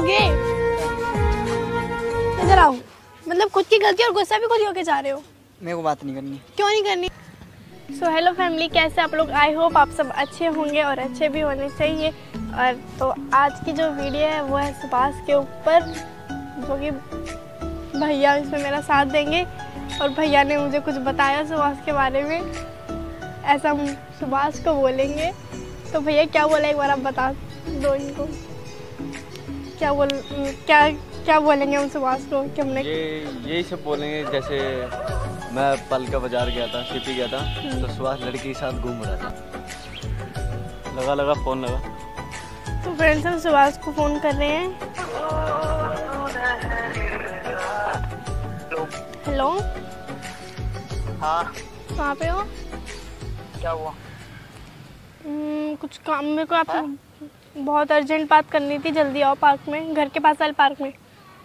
करोगे? इधर आओ। मतलब खुद की गलती और गुस्सा भी खुद ही होके जा रहे हो। मेरे को बात नहीं करनी। क्यों नहीं करनी? सो हेलो फैमिली, कैसे आप लोग? आई होप आप सब अच्छे होंगे और अच्छे भी होने चाहिए। और तो आज की जो वीडियो है वो है सुभाष के ऊपर, जो कि भैया इसमें मेरा साथ देंगे। और भैया ने मुझे कुछ बताया सुभाष के बारे में, ऐसा हम सुभाष को बोलेंगे। तो भैया क्या बोला एक बार आप बता दो इनको। क्या बोलेंगे हम सुभाष को कि हमने यही सब बोलेंगे। जैसे मैं पल का बाजार गया था, सिटी गया था, तो सुभाष लड़की के साथ घूम रहा था। लगा फोन लगा। तो फ्रेंड्स हम सुभाष को फोन कर रहे हैं। हेलो। हाँ। कहाँ पे हो? क्या हुआ? कुछ काम मेरे को आपसे बहुत अर्जेंट बात करनी थी। जल्दी आओ पार्क में, घर के पास वाले पार्क में।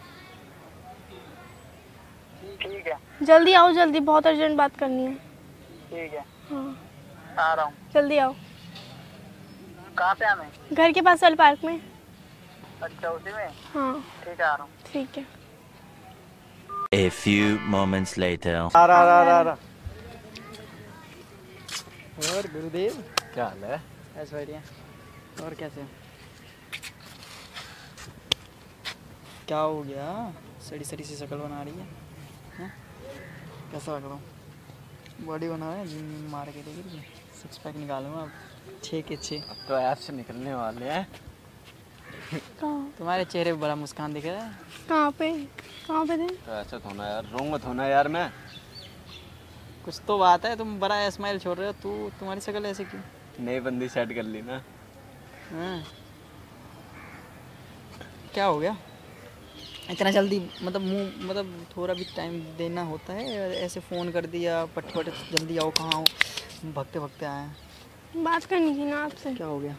ठीक है। जल्दी आओ, जल्दी, बहुत अर्जेंट बात करनी है। ठीक है। हाँ आ रहा हूँ। जल्दी आओ। कहाँ पे आना है? घर के पास वाले पार्क में। अच्छा उसी में? हाँ ठीक है, आ रहा हूँ। ठीक है। A few moments later. आ रहा। और गुरुदेव क्या हाल है? ऐसे बढ़िया। और कैसे? क्या हो गया? सड़ी सी शक्ल बना रही है, हैं? कैसा लग रहा हूँ? बॉडी बना है, जिम मार के देखिए, सिक्स पैक निकालूंगा अब 6 के 6। अब तो ऐप से निकलने वाले हैं। तुम्हारे चेहरे पे बड़ा मुस्कान दिख रहा है। कहाँ पे थे? तो ऐसा थोड़ा यार, रोंग मत होना यार। मैं कुछ तो बात है, तुम बड़ा स्माइल छोड़ रहे हो। तुम्हारी शक्ल ऐसे क्यों? नई बंदी सेट कर ली ना। हाँ। क्या हो गया इतना जल्दी? मतलब थोड़ा भी टाइम देना होता है। ऐसे फ़ोन कर दिया पट जल्दी आओ। कहाँ हो? भगते भगते आए हैं। बात करनी थी ना आपसे। क्या हो गया?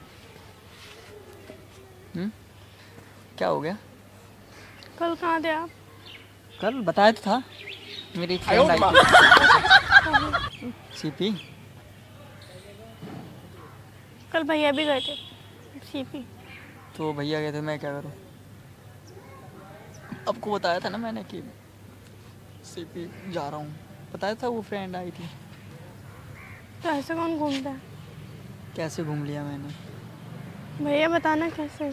क्या हो गया? कल कहाँ थे आप? कल बताया तो था, मेरी फ्रेंड आई थी सीपी। कल भैया भी गए थे सीपी। तो भैया गए थे, मैं क्या करूं? आपको बताया था ना मैंने कि सीपी जा रहा हूँ। बताया था, वो फ्रेंड आई थी। तो ऐसे कौन घूमता है? कैसे घूम लिया मैंने? भैया बताना कैसे।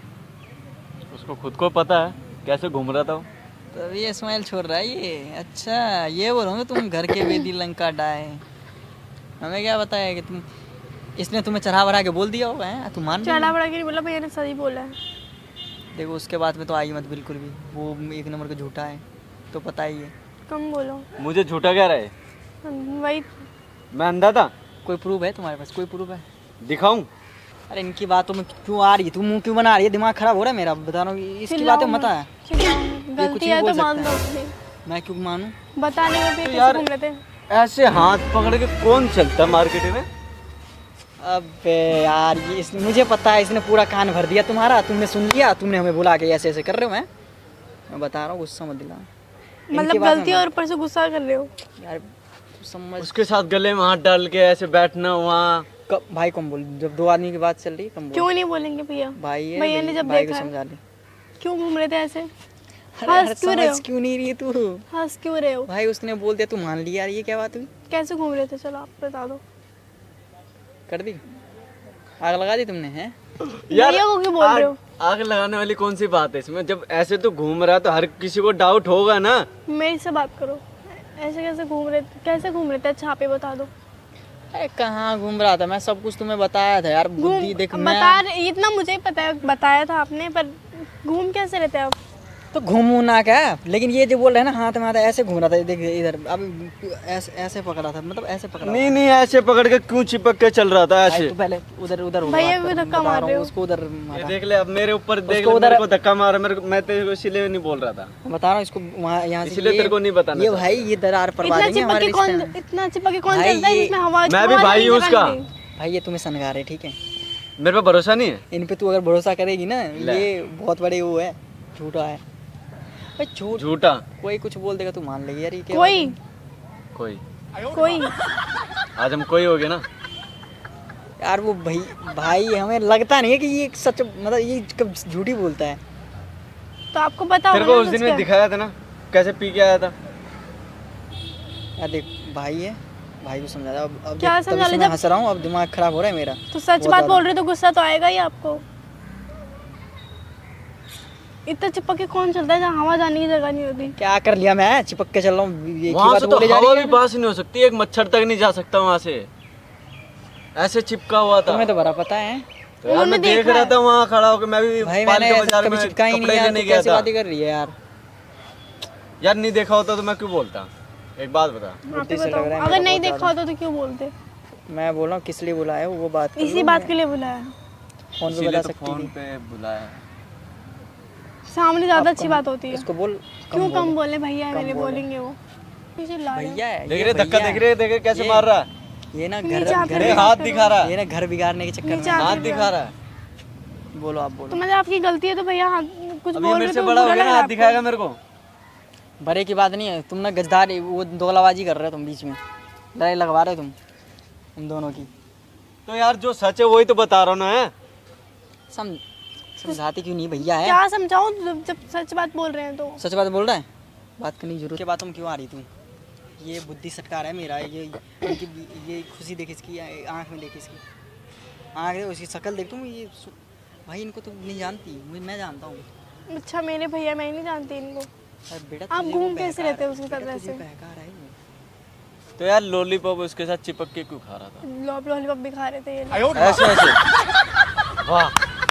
उसको खुद को पता है कैसे घूम रहा था वो। तो ये स्माइल छोड़ रहा है ये। अच्छा ये बोलोगे तुम घर के वेदी लंका डाए। हमें क्या बताया कि तुम, इसने तुम्हें चढ़ा बढ़ा के बोल दिया होगा। है तुम मान? चढ़ा बढ़ा के नहीं बोला, भैया ने सही बोला है। देखो उसके बाद में तो आई मत बिल्कुल भी, वो एक नंबर का झूठा है, तो पता ही है। कम बोलो। मुझे झूठा कह रहा है? वही मैं अंधा था? कोई प्रूफ है तुम्हारे पास? कोई प्रूफ है? दिखाऊं? अरे इनकी बातों में क्यों आ रही है? तुम मुंह क्यों बना रही है? दिमाग खराब हो रहा है मेरा, बता रहा हूँ। इसकी बातें मत है। गलती है तो मान दो अपनी। मैं क्यों मानूं? बताने में भी तो कैसे यार घूम रहे थे? ऐसे हाथ पकड़ के कौन चलता मार्केट में? अबे यार ये मुझे पता है, इसने पूरा कान भर दिया तुम्हारा। तुमने सुन लिया, तुमने हमें बुला के ऐसे ऐसे कर रहे हो। मैं बता रहा हूँ, गुस्सा मत दिला। मतलब गलती और ऊपर से गुस्सा कर रहे हो यार, समझ। उसके साथ गले में हाथ डाल के ऐसे बैठना वहाँ। भाई कम बोल, जब दो आदमी की बात चल रही है कम बोल। क्यों नहीं बोलेंगे भैया? भाई है, भैया ने जब भाई देखा को समझा ले। क्यों घूम रहे थे ऐसे? हंस क्यों रहे हो? क्यों नहीं रही तू? हंस क्यों रहे हो? भाई उसने बोल दिया, तू मान लिया। यार ये क्या बात हुई? कैसे घूम रहे थे? चलो आप बता दो। कर दी आग लगा दी तुमने? हैं यार भैया को क्यों बोल रहे हो? आग लगाने वाली कौन सी बात है इसमें? जब ऐसे तो घूम रहा है तो हर किसी को डाउट होगा ना। मेरे से बात करो। ऐसे कैसे घूम रहे थे? अच्छा आप ही बता दो। अरे कहाँ घूम रहा था? मैं सब कुछ तुम्हें बताया था यार। बुद्धि देख, इतना मुझे ही पता है, बताया था आपने, पर घूम कैसे रहते आप? तो घूमू ना क्या? लेकिन ये जो बोल रहे हैं ना, हाथ में हाथ ऐसे घूम रहा था। देख इधर, अब ऐसे पकड़ा था, मतलब ऐसे पकड़ा। नहीं ऐसे पकड़ के क्यों चिपक के चल रहा था ऐसे? तो पहले उधर भैया को धक्का मार रहे हो। उसको उधर ये देख ले, अब मेरे ऊपर देख ले, मेरे को धक्का मारा। मैं तेरे को इसीलिए नहीं बोल रहा था। बता रहा हूँ इसको वहाँ, यहाँ से इसलिए तेरे को नहीं बताना। ये भाई ये दरार परवा देंगे हमारे रिश्ते में। इतना चिपक के कौन चलता है जिसमें हवा? मैं भी भाई हूँ उसका। भाई ये तुम्हें सनगा रहे, ठीक है? मेरे पे भरोसा नहीं है इन पे तू अगर भरोसा करेगी ना, ये बहुत बड़े वो है, झूठा है। झूठा कोई कुछ बोल देगा तू मान लेगी यार। ये क्या? कोई आज हम कोई हो गए ना यार। वो भाई हमें लगता नहीं है कि ये सच, मतलब ये कब झूठी बोलता है। तो आपको पता तेरे होगा को ना उस दिन कुछ में दिखाया था ना कैसे पी के आया था। यार देख भाई है, भाई को समझा दो। अब क्या देख, तभी समझा से ले मैं जब- हंस रहा हूँ, अब दिमाग खराब हो रहा है मेरा। तो सच बहुत बात ज़्यादा। बोल रहे तो गुस्सा तो आएगा ही आपको। इतना चिपक के कौन चलता है जहाँ हवा जाने की जगह नहीं होती। क्या कर लिया मैं, चिपक के चल रहा हूँ, एक ही वहां बात से तो बोले जा हवा रही भी है। पास नहीं हो सकती, एक मच्छर तक नहीं जा सकता वहां से, ऐसे चिपका हुआ था। तुम्हें तो बड़ा पता है तो यार मैं उन्होंने देख देखा रहा है। था वहां खड़ा होकर, मैं भी भाई, पाल मैंने के ऐसा बाजार कभी में चिपका ही नहीं कपड़े यार। लेने तू गया कैसी था। बातें कर रही है यार। यार नहीं देखा होता तो मैं क्यों बोलता, एक बात बता। आप ही बुद्धि से लग बताओ, रहा है अगर मेरा नहीं बहुत देखा होता तो क्यों बोलते। मैं बोल रहा हूँ किस लिए बुलाया है, वो बात कर इसी लो, बात मैं के लिए बुलाया। फोन पे इसीलिए बता तो सकती फोन थी। पे बुलाया। सामने ज्यादा आप अच्छी कम- बात होती है। इसको बोल क्यों कम बोले। बोले, भैया है कम मेरे, बोले। बोलेंगे वो। पीछे ला रहे हैं। भैया है, देख ये रहे धक्का, भैया देख रहे कैसे ये- मार रहा है, ये ना नीचे घर आते घर अरे हैं। हाथ दिखा रहा ये है, ना घर बिगाड़ने के चक्कर नीचे में। आते हाथ हैं। दिखा रहा है। बोलो आप तो बोलो। मतलब आपकी गलती है तो भैया कुछ अब बोल ये रहे मेरे से तो बड़ा हो बुरा गया लग ना, रहा हाथ है दिखाएगा आपको। मेरे को। बड़े की बात नहीं है, तुम ना गजदार वो दोगलाबाजी कर रहे हो तुम, बीच में लड़ाई लगवा रहे हो तुम दोनों की। तो यार जो सच है वही तो बता रहा हूँ ना। है समझाते क्यों नहीं भैया है। क्या समझाऊं जब सच बात बोल रहे हैं तो। सच बात बोल रहा है, बात करने की जरूरत के बाद तुम क्यों आ रही तू। ये बुद्धि सटकार है मेरा, इनकी ये खुशी देख इसकी आँख में, देख इसकी आँख देख, उसकी शक्ल देख तुम। भाई इनको तुम नहीं जानती, मैं जानता हूँ। अच्छा मेरे भैया, मैं नहीं जानती इनको। अरे बेटा आप तुझे वो घूम कैसे बहका रहते हो रहा है, उसके साथ बेटा तुझे वैसे? बहका रहा है वो। तो यार लॉलीपॉप उसके साथ चिपक के क्यों खा रहा था? लॉलीपॉप भी खा रहे थे ये लोग। ऐसे ऐसे वाह,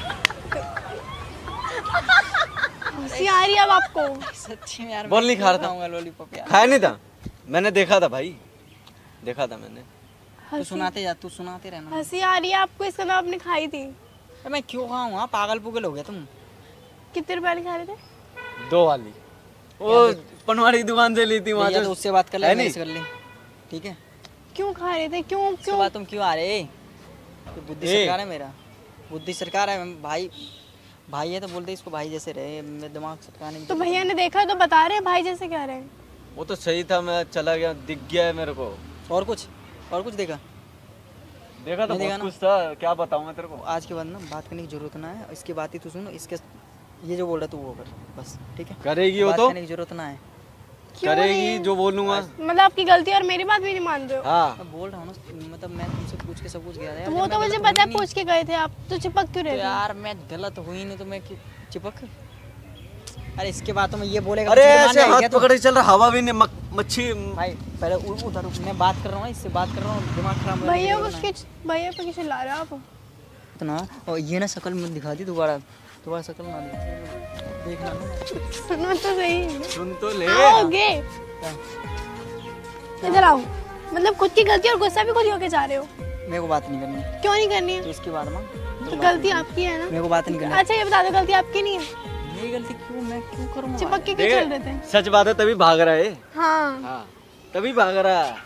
हंसी आ रही है अब आपको। सच्ची में यार बोल नहीं खा रहा था। खाऊंगा लॉलीपॉप यार। खाया नहीं था, मैंने देखा था भाई, देखा था मैंने। तू सुनाते जा, तू सुनाते रहना। हंसी आ रही है आपको, इसका नाम आपने खाई थी। अरे मैं क्यों खाऊं, हाँ पागल पुगल हो गया तुम। कितने रुपए वाली खा रहे थे? 2 वाली वो पनवाड़ी की दुकान से ली थी वहां भैया से। तो उससे बात कर ले, है मेरे नहीं? से कर ले, ठीक है। क्यों खा रहे थे, क्यों उसके क्यों? बाद तुम क्यों आ रहे। तो बुद्धि ए। सरकार है मेरा, बुद्धि सरकार है भाई। भाई है तो बोलते इसको भाई जैसे रहे, मैं दिमाग सटकाने की तो जरूरत भैया ने देखा तो बता रहे हैं भाई जैसे कह रहे हैं। वो तो सही था, मैं चला गया, दिख गया है मेरे को। नहीं। और कुछ देखा। देखा था, नहीं देखा बहुत ना। कुछ था, क्या बताऊं मैं तेरे को। आज के बाद ना बात करने की जरूरत ना है, इसकी बात ही तू सुन, इसके ये जो बोल रहा तू वो कर बस, ठीक है। करेगी वो बात तो करने की जरूरत ना है। क्यों करेगी नहीं? जो बोलूंगा। मतलब आपकी गलती है और मेरी बात भी नहीं मान रहे हो। हाँ मैं बोल रहा हूँ ना, मतलब मैं तुमसे पूछ के सब कुछ गया था यार। तो जब वो मैं तो मुझे गलत पता है, हुई नहीं- पूछ के गए थे आप, तो चिपक क्यों तो रहे थे? यार मैं गलत हुई नहीं तो मैं क्यों चिपक। अरे इसके बाद तो मैं ये बोलेगा अरे तो तुझे ऐसे मानना है हाथ क्या तू? पकड़ के चल रहा, हवा भी नहीं, मच्छी। भाई पहले उधर मैं बात कर रहा हूँ ना, इससे बात कर रहा हूँ, दिमाग खराब हो रहा है भैया मेरा उसके भैया पे किसे ला रहे हो आप? इतना। और ये ना शक्ल मत दिखा दी दोबारा शक्ल ना देखना ना। सुनो तो सही। सुन तो ले। आओगे क्या? इधर आओ। मतलब खुद की गलती और गुस्सा भी खुद ही होके जा रहे हो। मेरे को बात नहीं करनी क्यों नहीं करनी तो है? इसके बाद में तो गलती आपकी है ना। मेरे को बात नहीं करनी। अच्छा ये बता दो, गलती आपकी नहीं है? मेरी गलती क्यों, मैं क्यों करूँगा। चिपक के क्यों चल रहे थे? सच बात है, तभी भाग रहा है। हाँ हाँ तभी भाग रहा है।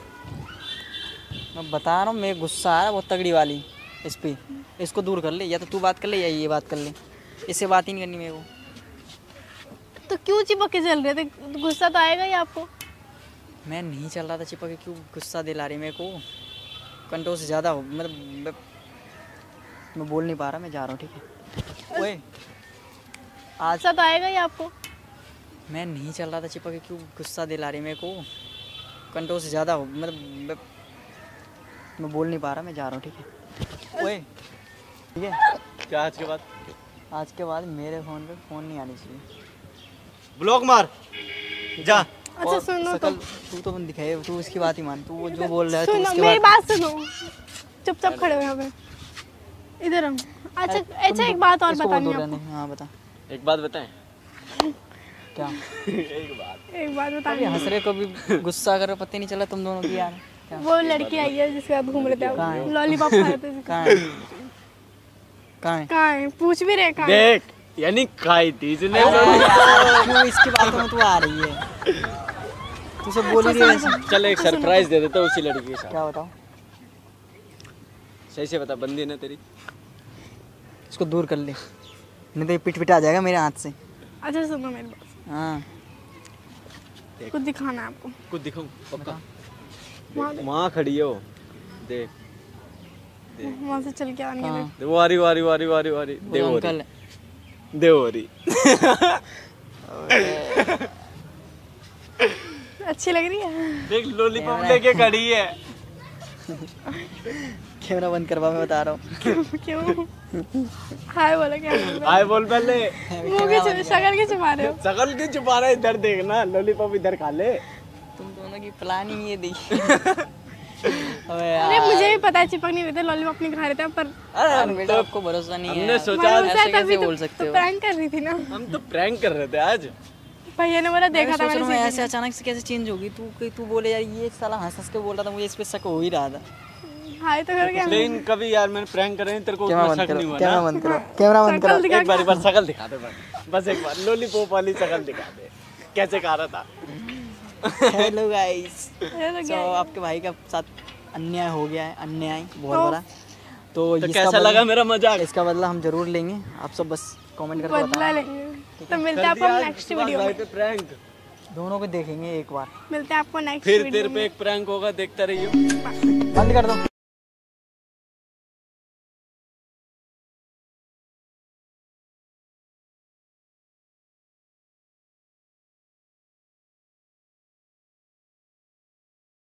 मैं बता रहा हूँ, मेरे गुस्सा आ रहा है बहुत तगड़ी वाली इस पे। इसको दूर कर ले, या तो तू बात कर ले या ये बात कर ले, इससे बात ही नहीं करनी मेरे को। तो क्यों चिपक के चल रहे थे? गुस्सा तो आएगा ही आपको। मैं नहीं चल रहा था चिपक के, क्यों गुस्सा दिला रही मेरे को। कंट्रोल से ज़्यादा हो, मतलब मैं बोल नहीं पा रहा, मैं जा रहा हूँ, ठीक है। ओए आज गुस्सा तो आएगा ही आपको। मैं नहीं चल रहा था चिपक के, क्यों गुस्सा दिला रही मेरे को। कंट्रोल से ज़्यादा हो, मतलब मैं बोल नहीं पा रहा, मैं जा रहा हूँ, ठीक है। ओए ठीक है, क्या आज के बाद आज के बाद मेरे फ़ोन पे फ़ोन नहीं आनी चाहिए। ब्लॉक मार जा। अच्छा और सुनो शकल तो, तू तो दिखाए, तू उसकी बात ही मान, तू वो जो बोल रहा है तू सुनो उसके मेरी बाद। बात सुनो। चुपचाप खड़े हो यहाँ पे, इधर हम। अच्छा तुम अच्छा एक बात और इसको बतानी बोल है दो आपको। रहने। हाँ बता एक बात बताएं। क्या। एक बात अभी बतानी है। हंस रहे, कभी गुस्सा कर रहे, पता ही नहीं चला तुम दोनों की यार। क्या वो लड़की आई है जिसके साथ घूम रहे थे कहाँ आप, है? लॉलीपॉप खा रहे थे जिसके- कहाँ है, कहाँ है। कहाँ है? पूछ भी रहे कहाँ है? देख यानी खाई थी इसने। अरे यार, क्यों इसकी बातों में तू आ रही है, तू सब बोल ही रही है ऐसे। चल एक सरप्राइज दे देता हूँ उसी लड़की के साथ। क्या बताओ, सही से बता, बंदी है ना तेरी? इसको दूर कर ले, नहीं तो ये पिट पिटा जाएगा मेरे हाथ से। अच्छा सुनो मेरी बात, हाँ कुछ दिखाना है आपको। कुछ दिखाऊं पक्का? वहाँ वहाँ खड़ी है वो, देख वहाँ से चल के आनी है। हाँ। देख। वो आ रही, वो आ रही, वो आ रही, वो आ रही, वो आ रही। वो देख वो अंकल रही। है। देवरी। अच्छी लग रही है। देख लॉलीपॉप लेके खड़ी है। कैमरा बंद करवा, मैं बता रहा हूँ। क्यों? हाय बोलो क्या? हाय बोल पहले। मुंह के शक्ल के छुपा रहे हो? शकल क्यों छुपा रहा है? इधर देखना, लॉलीपॉप इधर खा ले। तुम दोनों की प्लानिंग ये देखी। अरे मुझे भी पता है चिपक नहीं रहे थे, लॉलीपॉप नहीं खा रहे थे, पर बेटा आपको भरोसा नहीं है। हमने सोचा ऐसे कैसे बोल सकते हो? प्रैंक कर रही थी ना। हम तो प्रैंक कर रहे थे आज। भैया ने बोला देखा था मैंने। मैं ऐसे अचानक से कैसे चेंज होगी? तू बोले यार ये साला हंस हंस के बोल रहा था, मुझे इस पे शक हो ही रहा था। हाय तो करो क्या? लेकिन कभी यार मैंने प्रैंक करे तेरे को उतना शक नहीं हुआ ना। कैमरा बंद करो, कैमरा बंद करो। एक बार शक्ल दिखा दे बस एक बार, लॉलीपॉप वाली शक्ल दिखा दे कैसे खा रहा था। हेलो गाइस, तो तो आपके भाई के साथ अन्याय हो गया है, अन्याय बहुत बड़ा। तो कैसा लगा मेरा मजाक? इसका बदला हम जरूर लेंगे। आप सब बस कमेंट करके बदला बताओ। लेंगे। तो मिलते हैं आपको नेक्स्ट वीडियो में। प्रैंक दोनों को देखेंगे एक बार। मिलते हैं आपको नेक्स्ट फिर वीडियो तेरे पे में। एक प्रैंक होगा, देखता रहियो। बंद कर दो।